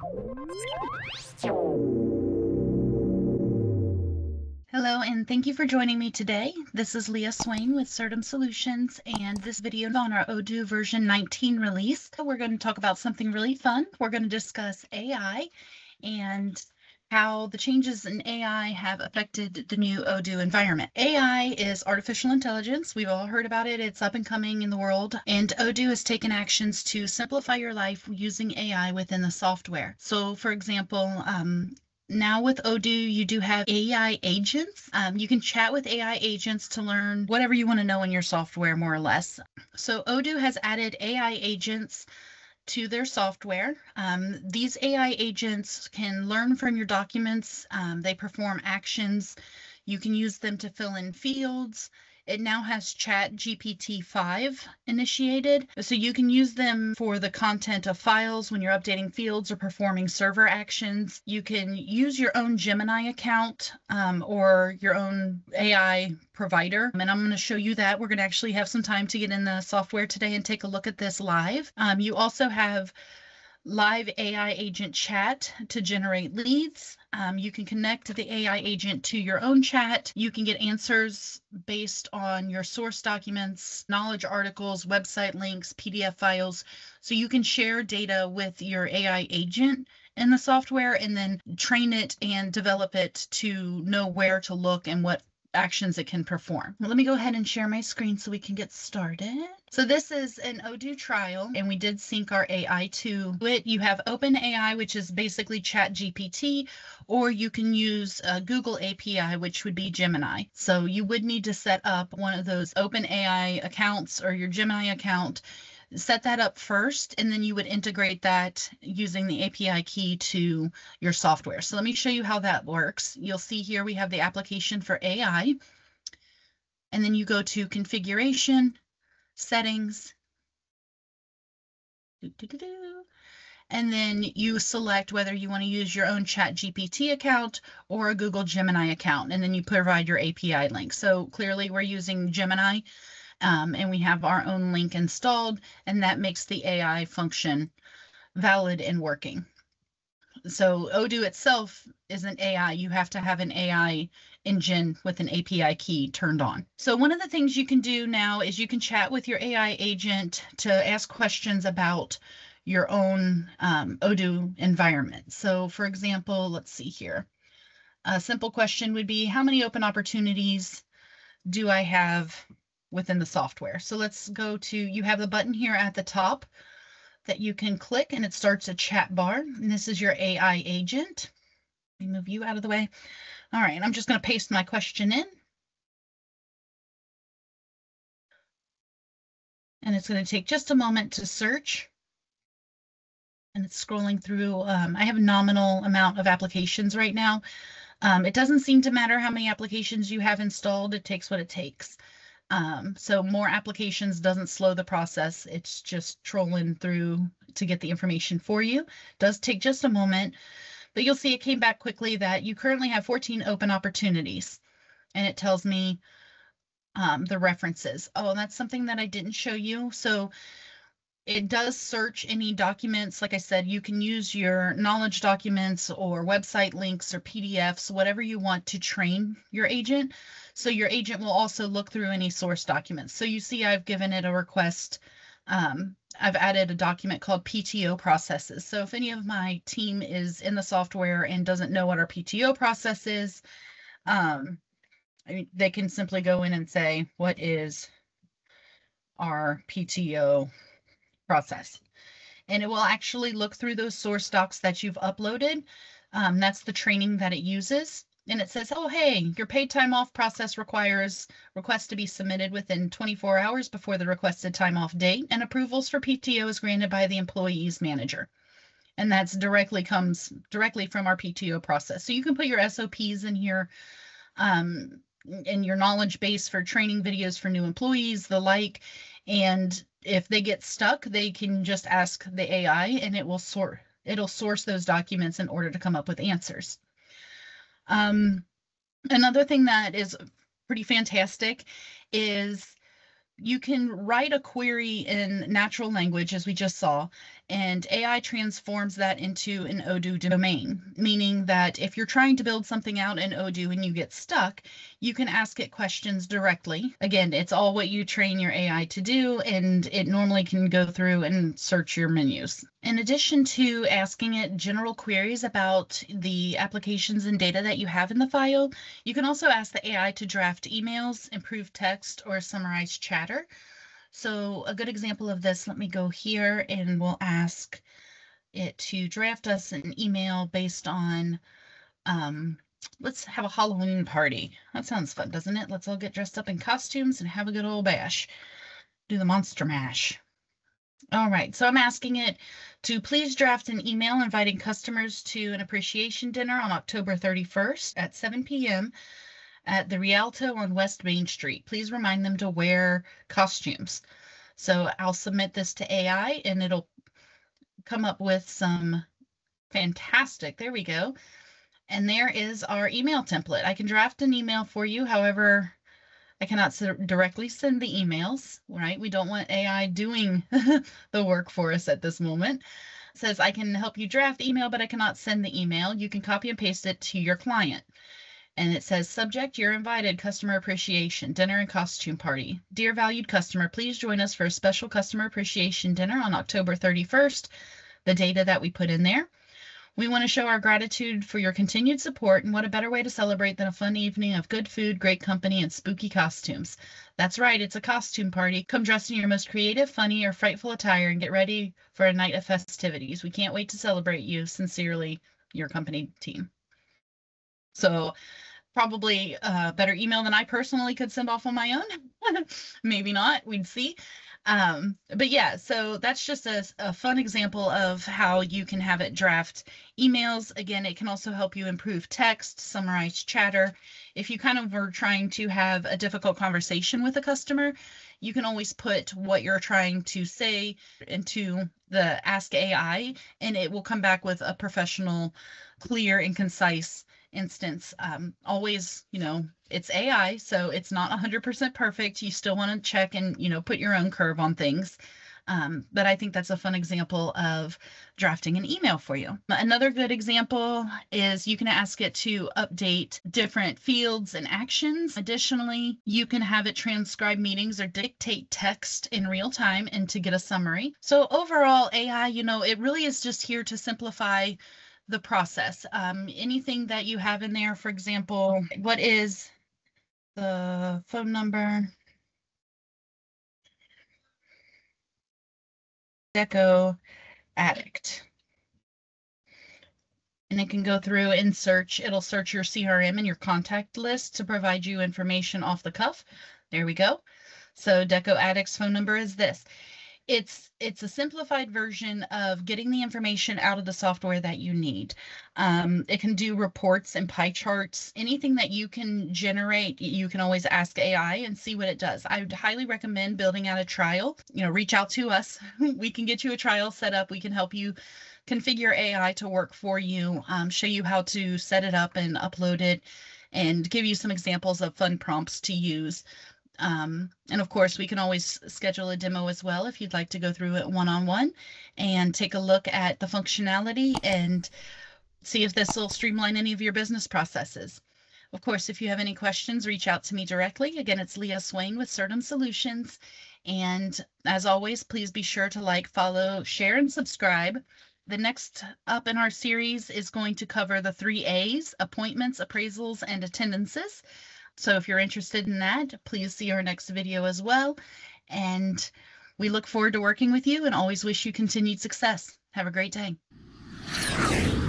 Hello, and thank you for joining me today. This is Leah Swain with Certum Solutions, and this video is on our Odoo version 19 release. We're going to talk about something really fun. We're going to discuss AI and how the changes in AI have affected the new Odoo environment. AI is artificial intelligence. We've all heard about it. It's up and coming in the world. And Odoo has taken actions to simplify your life using AI within the software. So, for example, now with Odoo, you do have AI agents. You can chat with AI agents to learn whatever you want to know in your software, more or less. So Odoo has added AI agents to their software. These AI agents can learn from your documents. They perform actions. You can use them to fill in fields. It now has ChatGPT 5 initiated, so you can use them for the content of files when you're updating fields or performing server actions. You can use your own Gemini account or your own AI provider, and I'm going to show you that. We're going to actually have some time to get in the software today and take a look at this live. You also have live AI agent chat to generate leads. You can connect the AI agent to your own chat. You can get answers based on your source documents, knowledge articles, website links, PDF files. So you can share data with your AI agent in the software and then train it and develop it to know where to look and what actions it can perform. Let me go ahead and share my screen so we can get started. So this is an Odoo trial, and we did sync our AI to it. You have OpenAI, which is basically ChatGPT, or you can use Google API, which would be Gemini. So you would need to set up one of those OpenAI accounts or your Gemini account. Set that up first, and then you would integrate that using the API key to your software. So let me show you how that works. You'll see here we have the application for AI, and then you go to Configuration, Settings, and then you select whether you want to use your own ChatGPT account or a Google Gemini account, and then you provide your API link. So clearly we're using Gemini. And we have our own link installed, and that makes the AI function valid and working. So Odoo itself isn't AI. You have to have an AI engine with an API key turned on. So one of the things you can do now is you can chat with your AI agent to ask questions about your own Odoo environment. So for example, let's see here. A simple question would be, how many open opportunities do I have within the software? So let's go to, you have the button here at the top that you can click, and it starts a chat bar. And this is your AI agent. Let me move you out of the way. All right, I'm just going to paste my question in. And it's going to take just a moment to search. And it's scrolling through. I have a nominal amount of applications right now. It doesn't seem to matter how many applications you have installed. It takes what it takes. So more applications doesn't slow the process. It's just trolling through to get the information for you. It does take just a moment, but you'll see it came back quickly that you currently have 14 open opportunities, and it tells me the references. Oh, that's something that I didn't show you. So it does search any documents. Like I said, you can use your knowledge documents or website links or PDFs, whatever you want to train your agent. So your agent will also look through any source documents. So you see I've given it a request. I've added a document called PTO processes. So if any of my team is in the software and doesn't know what our PTO process is, they can simply go in and say, what is our PTO process? And it will actually look through those source docs that you've uploaded. That's the training that it uses. And it says, oh, hey, your paid time off process requires requests to be submitted within 24 hours before the requested time off date, and approvals for PTO is granted by the employee's manager. And that's comes directly from our PTO process. So you can put your SOPs in here, in your knowledge base for training videos for new employees, the like, and if they get stuck, they can just ask the AI and it'll source those documents in order to come up with answers. Another thing that is pretty fantastic is you can write a query in natural language, as we just saw, And AI transforms that into an Odoo domain, meaning that if you're trying to build something out in Odoo and you get stuck, you can ask it questions directly. Again, it's all what you train your AI to do, and it normally can go through and search your menus. In addition to asking it general queries about the applications and data that you have in the file, you can also ask the AI to draft emails, improve text, or summarize chatter. So a good example of this, let me go here and we'll ask it to draft us an email based on, let's have a Halloween party. That sounds fun, doesn't it? Let's all get dressed up in costumes and have a good old bash. Do the monster mash. All right, so I'm asking it to please draft an email inviting customers to an appreciation dinner on October 31st at 7 p.m. at the Rialto on West Main Street. Please remind them to wear costumes. So I'll submit this to AI and it'll come up with some fantastic, there we go. And there is our email template. I can draft an email for you. However, I cannot directly send the emails, right? We don't want AI doing the work for us at this moment. It says I can help you draft email, but I cannot send the email. You can copy and paste it to your client. And it says, subject, you're invited, customer appreciation, dinner and costume party. Dear valued customer, please join us for a special customer appreciation dinner on October 31st, the data that we put in there. We want to show our gratitude for your continued support, and what a better way to celebrate than a fun evening of good food, great company, and spooky costumes. That's right, it's a costume party. Come dressed in your most creative, funny, or frightful attire and get ready for a night of festivities. We can't wait to celebrate you. Sincerely, your company team. So probably a better email than I personally could send off on my own. Maybe not, we'd see. But yeah, so that's just a fun example of how you can have it draft emails. Again, it can also help you improve text, summarize chatter. If you kind of were trying to have a difficult conversation with a customer, you can always put what you're trying to say into the Ask AI, and it will come back with a professional, clear, and concise instance. Always, it's AI, so it's not 100% perfect. You still want to check and, put your own curve on things. But I think that's a fun example of drafting an email for you. Another good example is you can ask it to update different fields and actions. Additionally, you can have it transcribe meetings or dictate text in real time and to get a summary. So overall, AI, it really is just here to simplify the process. Anything that you have in there, for example, what is the phone number? Deco addict. And it can go through and search. It'll search your CRM and your contact list to provide you information off the cuff. There we go. So Deco addict's phone number is this. It's a simplified version of getting the information out of the software that you need. It can do reports and pie charts. Anything that you can generate, you can always ask AI and see what it does. I would highly recommend building out a trial. Reach out to us. We can get you a trial set up. We can help you configure AI to work for you, show you how to set it up and upload it, and give you some examples of fun prompts to use. And of course, we can always schedule a demo as well if you'd like to go through it one-on-one and take a look at the functionality and see if this will streamline any of your business processes. Of course, if you have any questions, reach out to me directly. Again, it's Leah Swain with Certum Solutions. And as always, please be sure to like, follow, share, and subscribe. The next up in our series is going to cover the 3 A's: appointments, appraisals, and attendances. So if you're interested in that, please see our next video as well. And we look forward to working with you and always wish you continued success. Have a great day.